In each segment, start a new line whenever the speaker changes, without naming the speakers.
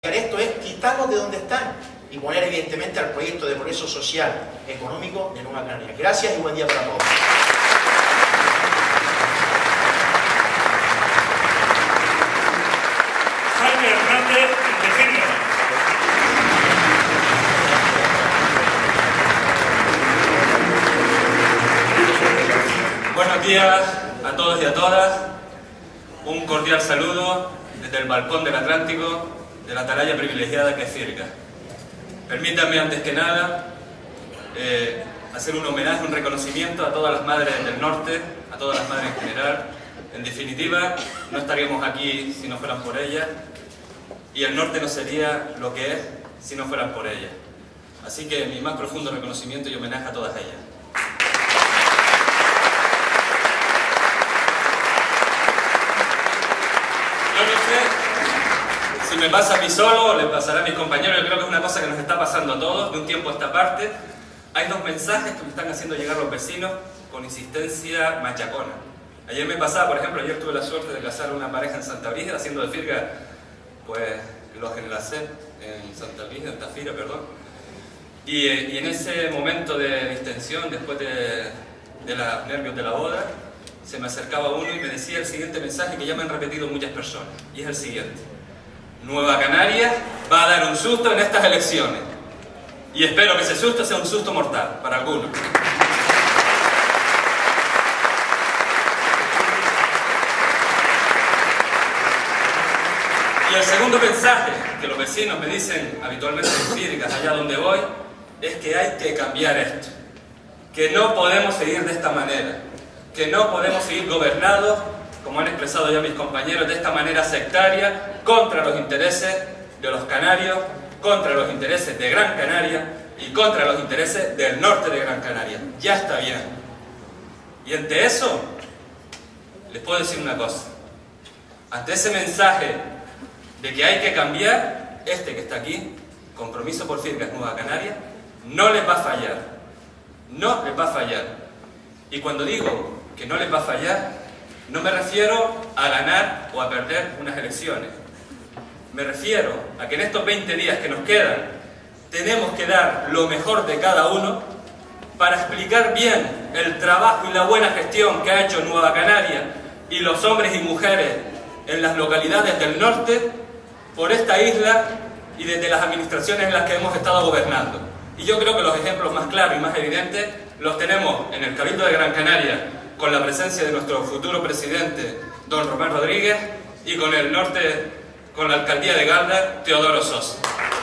Esto es quitarlos de donde están y poner evidentemente al proyecto de progreso social, económico de Nueva Canarias. Gracias y buen día para todos.
Jaime Hernández de Virginia.
Buenos días a todos y a todas. Un cordial saludo desde el balcón del Atlántico de la atalaya privilegiada que es Circa. Permítanme antes que nada hacer un homenaje, un reconocimiento a todas las madres del norte, a todas las madres en general. En definitiva, no estaríamos aquí si no fueran por ellas, y el norte no sería lo que es si no fueran por ellas. Así que mi más profundo reconocimiento y homenaje a todas ellas. Yo no sé si me pasa a mí solo o le pasará a mis compañeros. Yo creo que es una cosa que nos está pasando a todos de un tiempo a esta parte. Hay dos mensajes que me están haciendo llegar los vecinos con insistencia machacona. Ayer me pasaba, por ejemplo, ayer tuve la suerte de casar a una pareja en Santa Brígida, haciendo de Firga, pues los enlacé en Santa Brígida, en Tafira, perdón. Y en ese momento de distensión, después de los nervios de la boda, se me acercaba uno y me decía el siguiente mensaje que ya me han repetido muchas personas, y es el siguiente: Nueva Canarias va a dar un susto en estas elecciones, y espero que ese susto sea un susto mortal para algunos. Y el segundo mensaje que los vecinos me dicen habitualmente en Firgas, allá donde voy, es que hay que cambiar esto, que no podemos seguir de esta manera, que no podemos seguir gobernados, como han expresado ya mis compañeros, de esta manera sectaria, contra los intereses de los canarios, contra los intereses de Gran Canaria y contra los intereses del norte de Gran Canaria. Ya está bien. Y ante eso, les puedo decir una cosa. Ante ese mensaje de que hay que cambiar, este que está aquí, Compromiso por Firgas Nueva Canaria, no les va a fallar. No les va a fallar. Y cuando digo que no les va a fallar, no me refiero a ganar o a perder unas elecciones. Me refiero a que en estos 20 días que nos quedan, tenemos que dar lo mejor de cada uno para explicar bien el trabajo y la buena gestión que ha hecho Nueva Canaria y los hombres y mujeres en las localidades del norte por esta isla y desde las administraciones en las que hemos estado gobernando. Y yo creo que los ejemplos más claros y más evidentes los tenemos en el Cabildo de Gran Canaria, con la presencia de nuestro futuro presidente, don Román Rodríguez, y con el norte, con la alcaldía de Galda, Teodoro Sosa.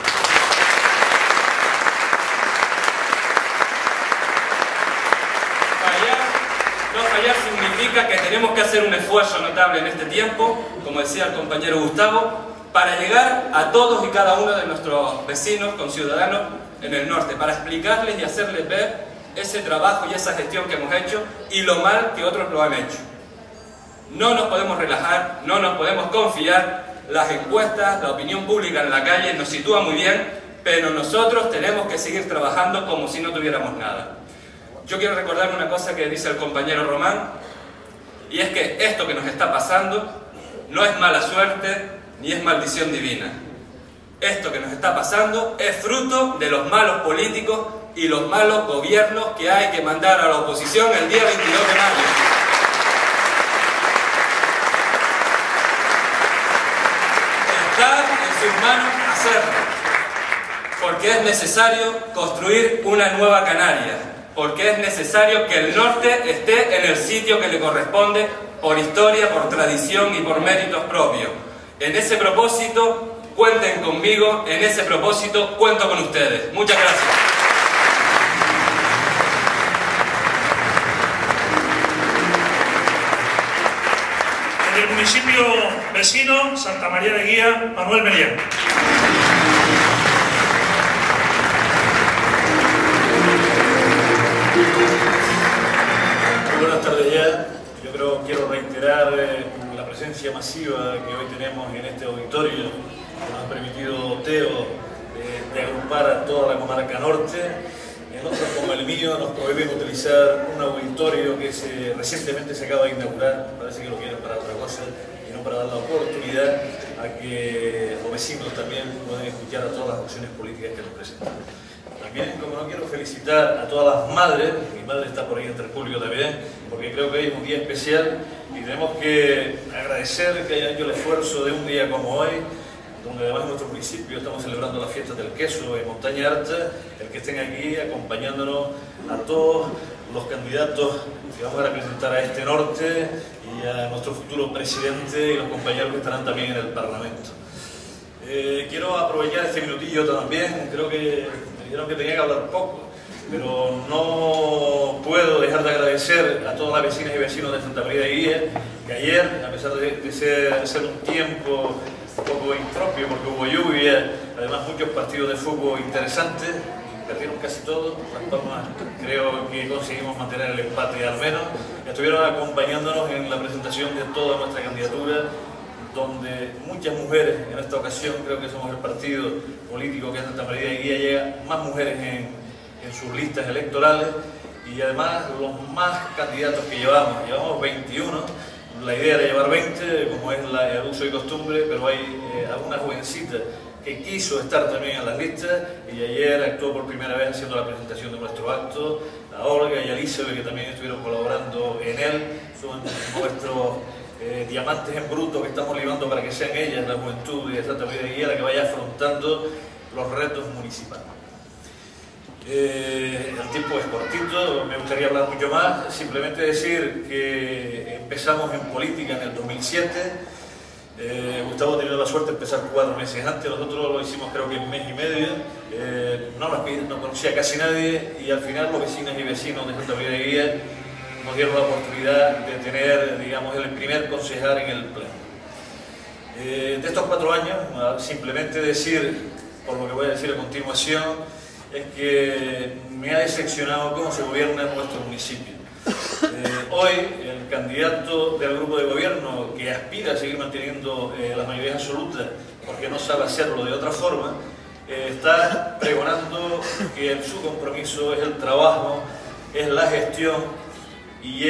No fallar significa que tenemos que hacer un esfuerzo notable en este tiempo, como decía el compañero Gustavo, para llegar a todos y cada uno de nuestros vecinos, conciudadanos en el norte, para explicarles y hacerles ver ese trabajo y esa gestión que hemos hecho y lo mal que otros lo han hecho. No nos podemos relajar, no nos podemos confiar. Las encuestas, la opinión pública en la calle nos sitúa muy bien, pero nosotros tenemos que seguir trabajando como si no tuviéramos nada. Yo quiero recordar una cosa que dice el compañero Román, y es que esto que nos está pasando no es mala suerte ni es maldición divina. Esto que nos está pasando es fruto de los malos políticos y los malos gobiernos que hay que mandar a la oposición el día 22 de mayo. Está en sus manos hacerlo, porque es necesario construir una nueva Canaria, porque es necesario que el norte esté en el sitio que le corresponde por historia, por tradición y por méritos propios. En ese propósito, cuenten conmigo, en ese propósito cuento con ustedes. Muchas gracias.
En el municipio vecino, Santa María de Guía, Manuel Melián.
Muy buenas tardes ya. Yo quiero reiterar la presencia masiva que hoy tenemos en este auditorio, que nos ha permitido Teo de agrupar a toda la comarca norte. Nosotros, como el mío, nos prohíben utilizar un auditorio que recientemente se acaba de inaugurar, parece que lo quieren para otra cosa y no para dar la oportunidad a a que los vecinos también puedan escuchar a todas las opciones políticas que nos presentan. También, como no, quiero felicitar a todas las madres, mi madre está por ahí entre el público también, porque creo que hoy es un día especial y tenemos que agradecer que hayan hecho el esfuerzo de un día como hoy, donde además en nuestro municipio estamos celebrando las fiestas del queso en Montaña Alta, el que estén aquí acompañándonos a todos los candidatos que vamos a representar a este norte y a nuestro futuro presidente y los compañeros que estarán también en el Parlamento. Quiero aprovechar este minutillo también, creo que me dijeron que tenía que hablar poco, pero no puedo dejar de agradecer a todas las vecinas y vecinos de Santa María de Guía, que ayer, a pesar de ser un tiempo un poco impropio porque hubo lluvia, además muchos partidos de fútbol interesantes, perdieron casi todos, Las Palmas creo que conseguimos mantener el empate al menos, estuvieron acompañándonos en la presentación de toda nuestra candidatura, donde muchas mujeres, en esta ocasión creo que somos el partido político que en Santa María de Guía llega más mujeres en sus listas electorales y además los más candidatos que llevamos 21, la idea era llevar 20 como es el uso y costumbre, pero hay alguna jovencita que quiso estar también en las listas y ayer actuó por primera vez haciendo la presentación de nuestro acto, a Olga y a Elizabeth que también estuvieron colaborando en él, son nuestros diamantes en bruto que estamos libando para que sean ellas, la juventud de Santa María de Guía, la que vaya afrontando los retos municipales. El tiempo es cortito, me gustaría hablar mucho más, simplemente decir que empezamos en política en el 2007, Gustavo ha tenido la suerte de empezar 4 meses antes, nosotros lo hicimos creo que en mes y medio, no conocía casi nadie y al final los vecinos y vecinos de Santa María de Guía nos dieron la oportunidad de tener, digamos, el primer concejal en el pleno. De estos 4 años, simplemente decir, por lo que voy a decir a continuación, es que me ha decepcionado cómo se gobierna nuestro municipio. Hoy, el candidato del grupo de gobierno que aspira a seguir manteniendo la mayoría absoluta, porque no sabe hacerlo de otra forma, está pregonando que su compromiso es el trabajo, es la gestión, y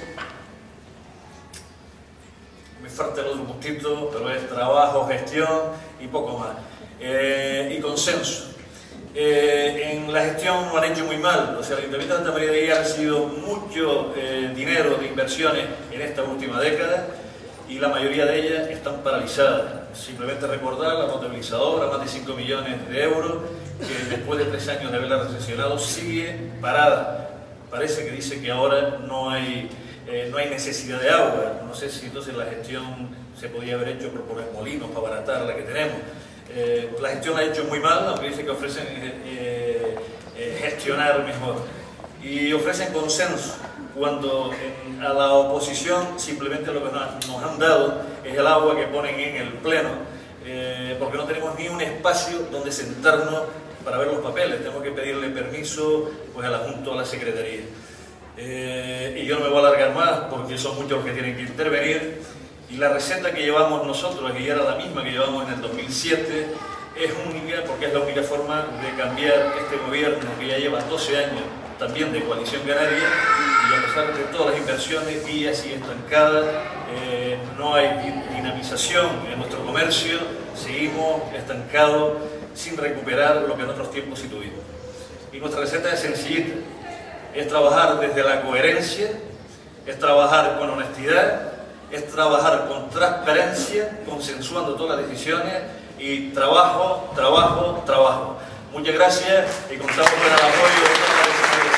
me falta el otro puntito, pero es trabajo, gestión y poco más. Y consenso. En la gestión lo han hecho muy mal, o sea, el Ayuntamiento de Santa María de Guía ha recibido mucho dinero de inversiones en esta última década y la mayoría de ellas están paralizadas. Simplemente recordar la potabilizadora, más de 5 millones de euros, que después de 3 años de haberla recesionado sigue parada. Parece que dice que ahora no hay necesidad de agua. No sé si entonces la gestión se podía haber hecho por poner molinos para abaratar la que tenemos. La gestión la ha hecho muy mal, aunque dice que ofrecen gestionar mejor. Y ofrecen consenso, cuando a la oposición simplemente lo que nos han dado es el agua que ponen en el pleno, porque no tenemos ni un espacio donde sentarnos para ver los papeles, tenemos que pedirle permiso pues, al adjunto a la Secretaría. Y yo no me voy a alargar más porque son muchos los que tienen que intervenir. Y la receta que llevamos nosotros, que ya era la misma que llevamos en el 2007, es única porque es la única forma de cambiar este gobierno que ya lleva 12 años también de Coalición Canaria y a pesar de todas las inversiones, Guía sigue estancada, no hay dinamización en nuestro comercio, seguimos estancados sin recuperar lo que en otros tiempos sí tuvimos. Y nuestra receta es sencillita, es trabajar desde la coherencia, es trabajar con honestidad, es trabajar con transparencia, consensuando todas las decisiones y trabajo, trabajo, trabajo. Muchas gracias y contamos con el apoyo de todas las vecinas.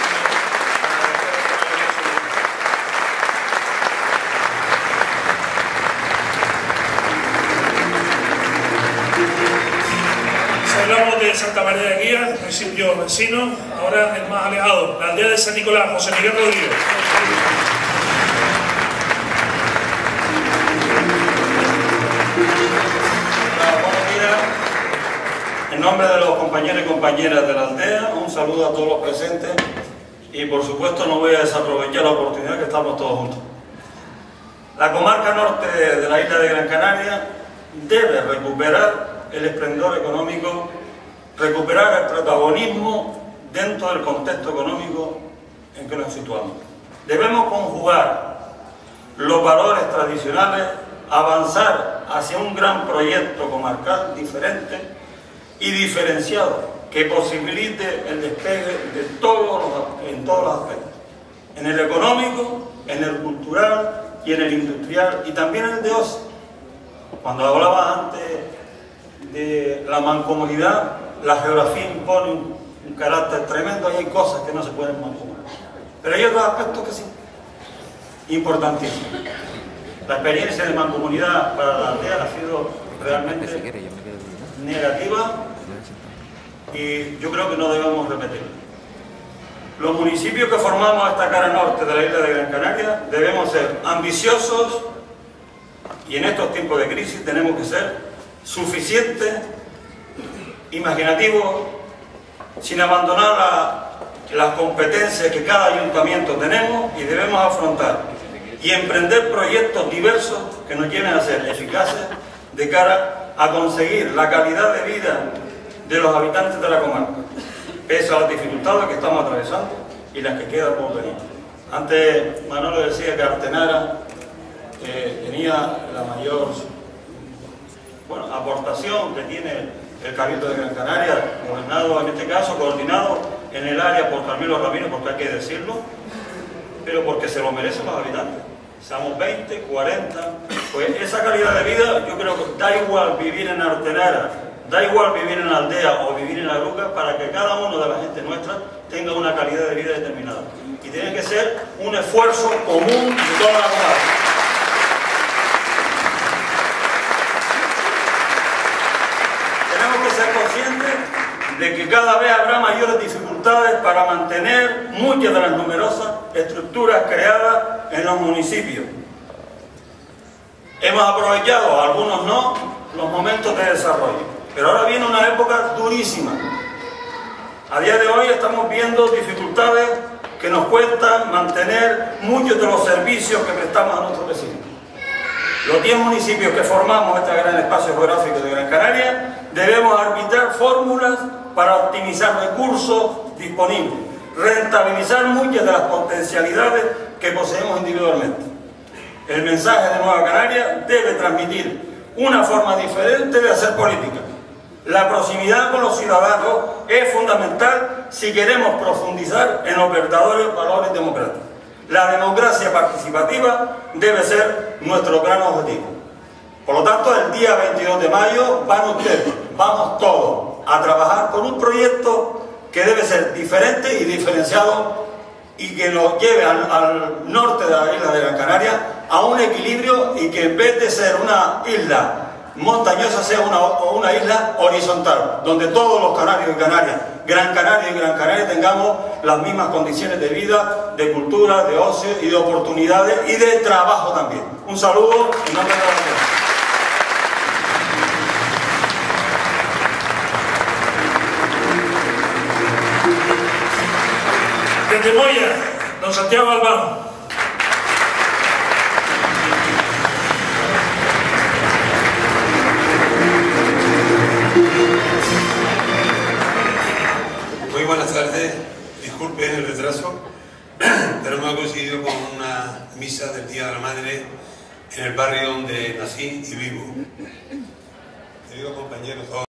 Hablamos de Santa María de Guía, municipio vecino, ahora el más alejado, la aldea de San Nicolás, José Miguel Rodríguez.
Buenos días. En nombre de los compañeros y compañeras de la aldea, un saludo a todos los presentes y por supuesto no voy a desaprovechar la oportunidad que estamos todos juntos. La comarca norte de la isla de Gran Canaria debe recuperar el esplendor económico, recuperar el protagonismo dentro del contexto económico en que nos situamos. Debemos conjugar los valores tradicionales, avanzar hacia un gran proyecto comarcal diferente y diferenciado que posibilite el despegue de en todos los aspectos, en el económico, en el cultural y en el industrial y también en el de ocio. Cuando hablaba antes de la mancomunidad, la geografía impone un carácter tremendo y hay cosas que no se pueden mancomunar. Pero hay otros aspectos que sí, importantísimos. La experiencia de mancomunidad para la aldea ha sido realmente negativa y yo creo que no debemos repetirla. Los municipios que formamos esta cara norte de la isla de Gran Canaria debemos ser ambiciosos y en estos tiempos de crisis tenemos que ser suficientes, imaginativos, sin abandonar las competencias que cada ayuntamiento tenemos y debemos afrontar y emprender proyectos diversos que nos lleven a ser eficaces de cara a conseguir la calidad de vida de los habitantes de la comarca, pese a las dificultades que estamos atravesando y las que quedan por venir. Antes Manolo decía que Artenara tenía la mayor aportación que tiene el Cabildo de Gran Canaria, gobernado en este caso, coordinado en el área por Carmelo Ramírez, porque hay que decirlo, pero porque se lo merecen los habitantes. Seamos 20, 40, pues esa calidad de vida yo creo que da igual vivir en Artenara, da igual vivir en la aldea o vivir en la Luca, para que cada uno de la gente nuestra tenga una calidad de vida determinada. Y tiene que ser un esfuerzo común de toda la comunidad. Tenemos que ser conscientes de que cada vez habrá mayores dificultades para mantener muchas de las numerosas estructuras creadas en los municipios. Hemos aprovechado, algunos no, los momentos de desarrollo. Pero ahora viene una época durísima. A día de hoy estamos viendo dificultades que nos cuestan mantener muchos de los servicios que prestamos a nuestros vecinos. Los 10 municipios que formamos este gran espacio geográfico de Gran Canaria debemos arbitrar fórmulas para optimizar recursos disponibles, rentabilizar muchas de las potencialidades que poseemos individualmente. El mensaje de Nueva Canaria debe transmitir una forma diferente de hacer política. La proximidad con los ciudadanos es fundamental si queremos profundizar en los verdaderos valores democráticos. La democracia participativa debe ser nuestro gran objetivo. Por lo tanto, el día 22 de mayo van ustedes, vamos todos a trabajar por un proyecto que debe ser diferente y diferenciado y que nos lleve al norte de la isla de Gran Canaria a un equilibrio y que en vez de ser una isla montañosa sea una isla horizontal, donde todos los canarios y canarias, Gran Canaria y Gran Canaria, tengamos las mismas condiciones de vida, de cultura, de ocio y de oportunidades y de trabajo también. Un saludo en nombre de la gente.
Desde Moya, don Santiago Albano.
Muy buenas tardes, disculpen el retraso, pero me ha coincidido con una misa del Día de la Madre en el barrio donde nací y vivo. Queridos compañeros,